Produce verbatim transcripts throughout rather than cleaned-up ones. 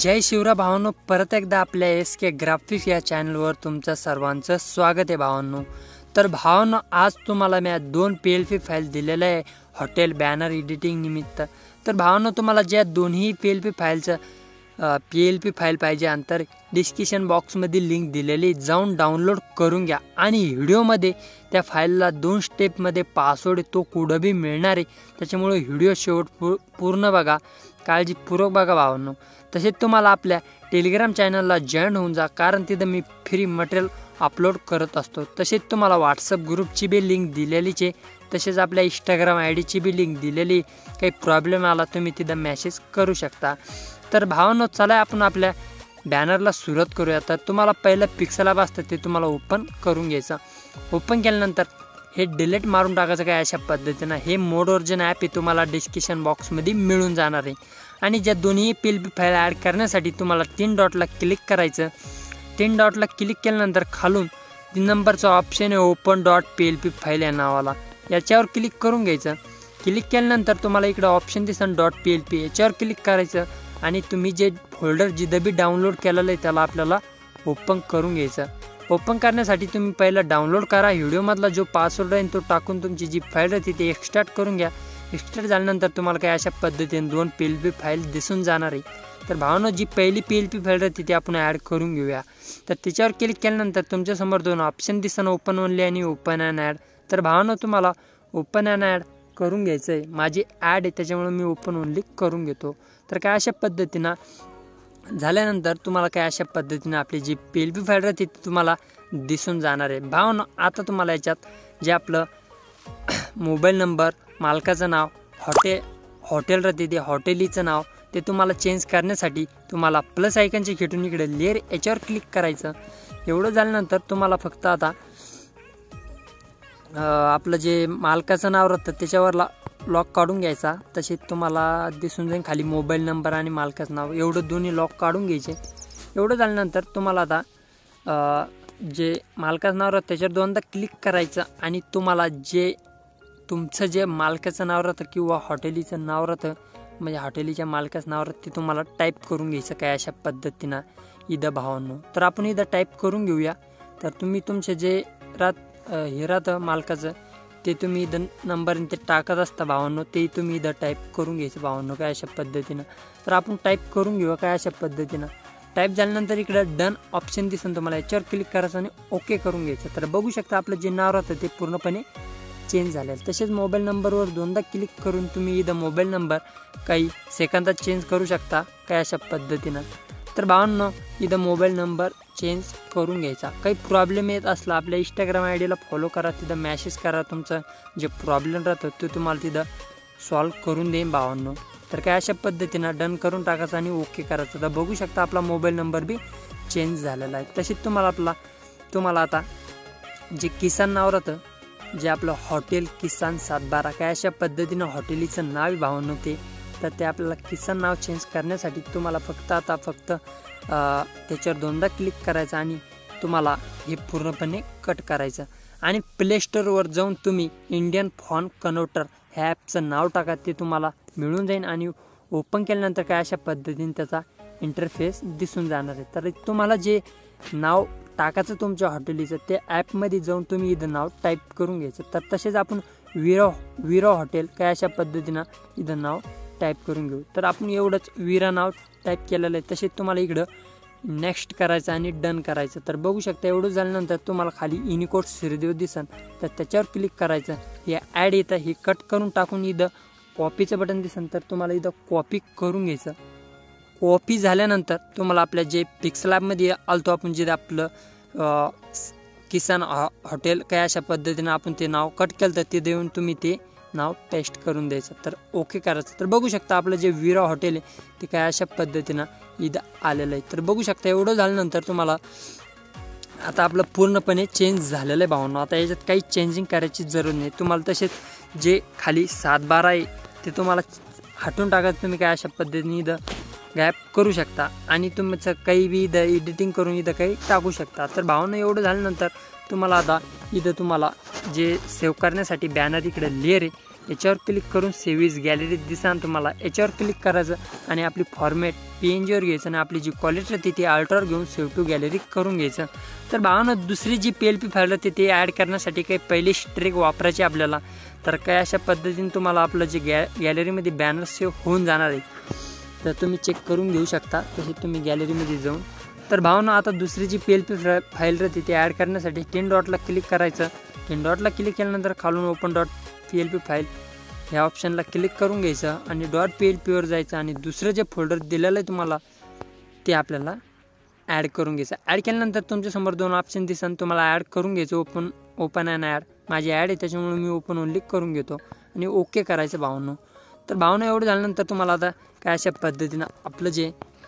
जय शिवराय भावांनो, परत एकदा आपल्या एस के ग्राफिक्स या चॅनलवर तुमचं सर्वांचं स्वागत आहे भावांनो। तर भावांनो, आज तुम्हाला मी दोन पी एल पी फाईल दिलेल्या आहे हॉटेल बॅनर एडिटिंग निमित्त। तर भावांनो, तुम्हाला ज्या दोन्ही पी एल पी फाईलचं पी एल पी फाईल पाहिजे अंतर डिस्क्रिप्शन बॉक्समध्ये लिंक दिलेली, जाऊन डाउनलोड करून घ्या। आणि व्हिडिओमध्ये त्या फाईलला दोन स्टेपमध्ये पासवर्ड तो कुठं बी मिळणार आहे, त्याच्यामुळे व्हिडिओ शेवट पूर्ण बघा, काळजीपूर्वक बघा भावांनो। तसेच तुम्हाला आपल्या टेलिग्राम चॅनलला जॉईन होऊन जा, कारण तिथं मी फ्री मटेरियल अपलोड करत असतो। तसेच तुम्हाला व्हॉट्सअप ग्रुपची बी लिंक दिलेलीच आहे, तसेच आपल्या इंस्टाग्राम आय डीची बी लिंक दिलेली। काही प्रॉब्लेम आला तुम्ही तिथं मेसेज करू शकता। तर भावांनो, चला आपण आपल्या बॅनरला सुरुवात करूया। तर तुम्हाला पहिलं पिक्सल ॲप असतं ते तुम्हाला ओपन करून घ्यायचं। ओपन केल्यानंतर हे डिलीट मारून टाकायचं काय अशा पद्धतीनं। हे मोड वर्जन ॲप हे तुम्हाला डिस्क्रिप्शन बॉक्समध्ये मिळून जाणार आहे। आणि ज्या दोन्ही P L P file add करण्यासाठी तुम्हाला तीन डॉटला क्लिक करायचं। तीन डॉटला क्लिक केल्यानंतर खालून तीन नंबरचा ऑप्शन आहे open dot P L P file या नावाला, याच्यावर क्लिक करून घ्यायचं। क्लिक केल्यानंतर तुम्हाला इकडं ऑप्शन दिसन डॉट पी एल पी, याच्यावर क्लिक करायचं आणि तुम्ही जे फोल्डर जिथं बी डाउनलोड केलेलं आहे त्याला आपल्याला ओपन करून घ्यायचं। ओपन करण्यासाठी तुम्ही पहिलं डाउनलोड करा, व्हिडिओमधला जो पासवर्ड आहे तो टाकून तुमची जी फाईल राहते ती एक्सट्रॅक्ट करून घ्या। एक्सट्रॅक्ट झाल्यानंतर तुम्हाला काय अशा पद्धतीने दोन पी एल पी फाईल दिसून जाणार आहे। तर भावांनो, जी पहिली पी एल पी फाईल राहते ती आपण ॲड करून घेऊया। तर त्याच्यावर क्लिक केल्यानंतर तुमच्यासमोर दोन ऑप्शन दिसन, ओपन ओनली आणि ओपन अँड ॲड। तर भावांनो, तुम्हाला ओपन अँड ॲड करून घ्यायचं आहे। माझी ॲड आहे त्याच्यामुळे मी ओपन ओनली करून घेतो। तर काय अशा पद्धतीनं झाल्यानंतर तुम्हाला काय अशा पद्धतीनं आपली जी पी एल पी फाईल राहते ती तुम्हाला दिसून जाणार आहे। भावांनो, आता तुम्हाला याच्यात जे आपलं मोबाईल नंबर, मालकाचं नाव, हॉटेल हॉटेल राहते ते हॉटेलीचं नाव ते तुम्हाला चेंज करण्यासाठी तुम्हाला प्लस आयकनचे खेटून इकडे लेअर याच्यावर क्लिक करायचं। एवढं झाल्यानंतर तुम्हाला फक्त आता आपलं जे मालकाचं नाव राहतं त्याच्यावर लॉक काढून घ्यायचा। तसेच तुम्हाला दिसून जाईल खाली मोबाईल नंबर आणि मालकाचं नाव, एवढं दोन्ही लॉक काढून घ्यायचे। एवढं झाल्यानंतर तुम्हाला आता जे मालकाचं नाव राहतं त्याच्यावर दोनदा क्लिक करायचं आणि तुम्हाला जे तुमचं जे मालकाचं नाव राहतं किंवा हॉटेलीचं नाव राहतं, म्हणजे हॉटेलीच्या मालकाचं नाव राहतं ते तुम्हाला टाईप करून घ्यायचं काय अशा पद्धतीनं इथं भावांनो। तर आपण इथं टाईप करून घेऊया। तर तुम्ही तुमचे जे राहत हे राहतं मालकाचं ते तुम्ही इथं नंबर ते टाकत असता भावांनो, ते तुम्ही इथं टाईप करून घ्यायचं भावांनो काय अशा पद्धतीनं। तर आपण टाईप करून घेऊया काय अशा पद्धतीनं। टाईप झाल्यानंतर इकडं डन ऑप्शन दिसेल तुम्हाला, याच्यावर क्लिक करायचं आणि ओके करून घ्यायचं। तर बघू शकता आपलं जे नाव राहतं ते पूर्णपणे चेंज झाले। तसेच मोबाईल नंबरवर दोनदा क्लिक करून तुम्ही इथं मोबाईल नंबर काही सेकंदात चेंज करू शकता काय अशा पद्धतीनं। तर भावांनो, इथं मोबाईल नंबर चेंज करून घ्यायचा। काही प्रॉब्लेम येत असला आपल्या इंस्टाग्राम आय डीला फॉलो करा, तिथं मॅसेज करा, तुमचं जे प्रॉब्लेम राहतं ते तुम्हाला तिथं सॉल्व करून देईन भावांनो। तर काय अशा पद्धतीनं डन करून टाकायचं आणि ओके करायचं। तर बघू शकता आपला मोबाईल नंबर बी चेंज झालेला आहे। तसेच तुम्हाला आपला तुम्हाला आता जे किसान नाव राहतं, जे आपलं हॉटेल किसान सातबारा काय अशा पद्धतीनं हॉटेलीचं नाव भावांनो ते, तर ते आपल्याला किसान नाव चेंज करण्यासाठी तुम्हाला फक्त आता फक्त त्याच्यावर दोनदा क्लिक करायचं आणि तुम्हाला हे पूर्णपणे कट करायचं आणि प्ले स्टोअरवर जाऊन तुम्ही इंडियन फॉन्ट कन्व्हर्टर ह्या ॲपचं नाव टाका, ते तुम्हाला मिळून जाईल आणि ओपन केल्यानंतर काय अशा पद्धतीने त्याचा इंटरफेस दिसून जाणार आहे। तर तुम्हाला जे नाव टाकायचं तुमच्या हॉटेलीचं ते ॲपमध्ये जाऊन तुम्ही इथं नाव टाईप करून घ्यायचं। तर तसेच आपण विरा विरा हॉटेल काय अशा पद्धतीनं इथं नाव टाईप करून घेऊ। तर आपण एवढंच विरा नाव टाईप केलेलं आहे। तसेच तुम्हाला इकडं नेक्स्ट करायचं आणि डन करायचं। तर बघू शकता एवढं झाल्यानंतर तुम्हाला खाली युनिकोड श्रीदेव दिसन, तर त्याच्यावर क्लिक करायचं। हे ॲड येतं हे कट करून टाकून इथं कॉपीचं बटन दिसन, तर तुम्हाला इथं कॉपी करून घ्यायचं। कॉपी झाल्यानंतर तुम्हाला आपल्या जे पिक्सल ॲपमध्ये आलतो आपण जे आपलं किसान हॉटेल काय अशा पद्धतीनं आपण ते नाव कट केलं तर ते देऊन तुम्ही ते नाव पेस्ट करून द्यायचं। तर ओके करायचं। तर बघू शकता आपलं जे विरा हॉटेल आहे ते काय अशा पद्धतीनं इथं आलेलं आहे। तर बघू शकता एवढं झाल्यानंतर तुम्हाला आता आपलं पूर्णपणे चेंज झालेलं आहे भावांनो। आता याच्यात काही चेंजिंग करायची जरूर नाही। तुम्हाला तसेच जे खाली सातबारा आहे ते तुम्हाला हटून टाकायचं, तुम्ही काय अशा पद्धतीने इथं गॅप करू शकता आणि तुमचं काही बी इथं एडिटिंग करून इथं काही टाकू शकता। तर भावांनो, एवढं झाल्यानंतर तुम्हाला आता इथं तुम्हाला जे सेव्ह करण्यासाठी बॅनर इकडे लेअर आहे याच्यावर क्लिक करून सेव्हिज गॅलरीत दिसा तुम्हाला याच्यावर क्लिक करायचं आणि आपली फॉर्मॅट पी एन जीवर घ्यायचं आणि आपली जी क्वालिटी राहते ती अल्ट्रावर घेऊन सेव्ह टू गॅलरी करून घ्यायचं. तर भावांनो दुसरी जी पी एल पी फाईल राहते ते ॲड करण्यासाठी काही पहिली ट्रिक वापरायची आपल्याला. तर काय अशा पद्धतीने तुम्हाला आपलं जे गॅ गॅलरीमध्ये बॅनर सेव्ह होऊन जाणार आहे तर तुम्ही चेक करून घेऊ शकता तसे तुम्ही गॅलरीमध्ये जाऊन. तर भावांनो आता दुसरी जी पी एल पी फाईल राहते ती ॲड करण्यासाठी टेन डॉटला क्लिक करायचं. टेन डॉटला क्लिक केल्यानंतर खालून open dot P L P file ह्या ऑप्शनला क्लिक करून घ्यायचं आणि डॉट पी एल पीवर जायचं आणि दुसरं जे फोल्डर दिलेलं आहे तुम्हाला ते आपल्याला ॲड करून घ्यायचं. ॲड केल्यानंतर तुमच्यासमोर दोन ऑप्शन दिसन तुम्हाला ॲड करून घ्यायचं. ओपन ओपन अँड ॲड माझी ॲड आहे त्याच्यामुळे मी ओपन ओनली करून घेतो आणि ओके करायचं भावांनो. तर भावांनो एवढं झाल्यानंतर तुम्हाला आता काय अशा पद्धतीनं आपलं जे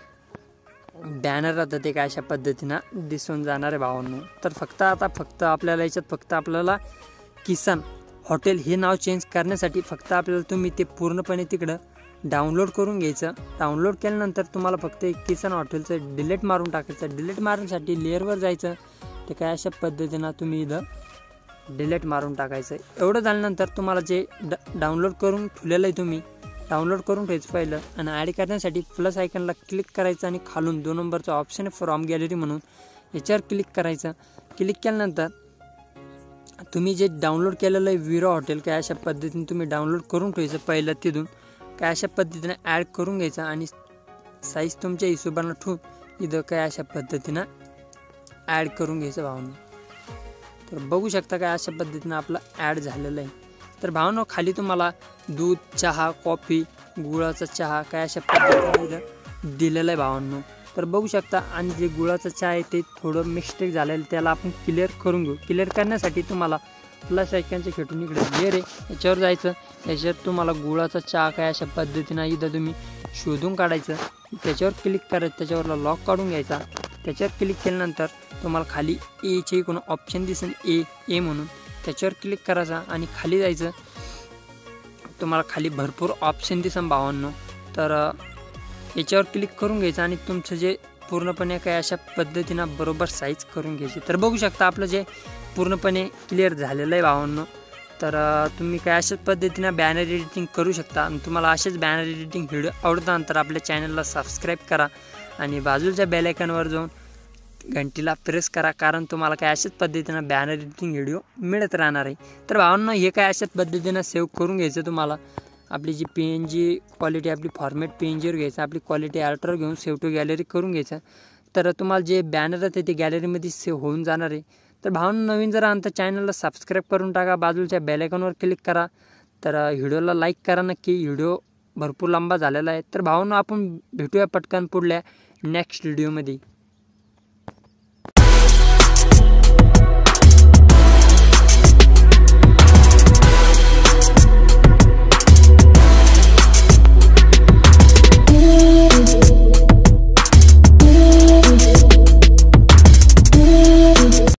बॅनर राहतं ते काय अशा पद्धतीनं दिसून जाणार आहे भावांनो. तर फक्त आता फक्त आपल्याला याच्यात फक्त आपल्याला किसन हॉटेल हे नाव चेंज करण्यासाठी फक्त आपल्याला तुम्ही ते पूर्णपणे तिकडं डाउनलोड करून घ्यायचं. डाउनलोड केल्यानंतर तुम्हाला फक्त एक किसन हॉटेलचं डिलीट मारून टाकायचं. डिलीट मारण्यासाठी लेअरवर जायचं ते काय अशा पद्धतीनं तुम्ही इथं डिलीट मारून टाकायचं. एवढं झाल्यानंतर तुम्हाला जे ड डाउनलोड करून ठेवलेलं आहे तुम्ही डाउनलोड करून ठेवायचं पहिलं आणि ॲड करण्यासाठी प्लस आयकनला क्लिक करायचं आणि खालून दोन नंबरचा ऑप्शन आहे फ्रॉम गॅलरी म्हणून याच्यावर क्लिक करायचं. क्लिक केल्यानंतर तुम्ही जे डाउनलोड केलेलं आहे विरा हॉटेल काय अशा पद्धतीने तुम्ही डाउनलोड करून ठेवायचं पहिलं. तिथून काय अशा पद्धतीने ॲड करून घ्यायचं आणि साईज तुमच्या हिशोबानं ठेवून इथं काय अशा पद्धतीनं ॲड करून घ्यायचं भावांनो. तर बघू शकता काय अशा पद्धतीनं आपलं ॲड झालेलं आहे. तर भावांनो खाली तुम्हाला दूध चहा कॉफी गुळाचा चहा काय अशा पद्धतीने इथं दिलेलं आहे भावांनो. तर बघू शकता आणि जे गुळाचं चहा आहे ते थोडं मिस्टेक झालेलं त्याला आपण क्लिअर करून घेऊ. क्लिअर करण्यासाठी तुम्हाला प्लस आयकनचे खेटून इकडे लेअर आहे याच्यावर जायचं. याच्यावर तुम्हाला गुळाचा चहा काय अशा पद्धतीनं इथं तुम्ही शोधून काढायचं. त्याच्यावर क्लिक करायचं त्याच्यावरला लॉक काढून घ्यायचा. त्याच्यावर क्लिक केल्यानंतर तुम्हाला खाली एचे कोण ऑप्शन दिसेल ए ए म्हणून त्याच्यावर क्लिक करायचा आणि खाली जायचं. तुम्हाला खाली भरपूर ऑप्शन दिसेल भावांनो. तर याच्यावर क्लिक करून घ्यायचं आणि तुमचं जे पूर्णपणे काय अशा पद्धतीनं बरोबर साईज करून घ्यायची. तर बघू शकता आपलं जे पूर्णपणे क्लिअर झालेलं आहे भावांनो. तर तुम्ही काय अशाच पद्धतीनं बॅनर एडिटिंग करू शकता आणि तुम्हाला असेच बॅनर एडिटिंग व्हिडिओ आवडतात तर आपल्या चॅनलला सबस्क्राईब करा आणि बाजूच्या बेल आयकॉनवर जाऊन घंटीला प्रेस करा कारण तुम्हाला काय अशाच पद्धतीनं बॅनर एडिटिंग व्हिडिओ मिळत राहणार आहे. तर भावांनो हे काय अशाच पद्धतीनं सेव्ह करून घ्यायचं. तुम्हाला आपली जी पी एन जी क्वालिटी आपली फॉर्मॅट पी एन जीवर घ्यायचं आपली क्वालिटी अल्ट्रावर घेऊन सेव्ह टू गॅलरी करून घ्यायचं. तर तुम्हाला जे बॅनर आहे ते गॅलरीमध्ये सेव्ह होऊन जाणार आहे. तर भावांनो नवीन जरा आमच्या चॅनलला सबस्क्राईब करून टाका बाजूच्या बेल आयकॉनवर क्लिक करा. तर व्हिडिओला लाईक करा नक्की. व्हिडिओ भरपूर लांबा झालेला आहे. तर भावांनो आपण भेटूया पटकन पुढल्या नेक्स्ट व्हिडिओमध्ये.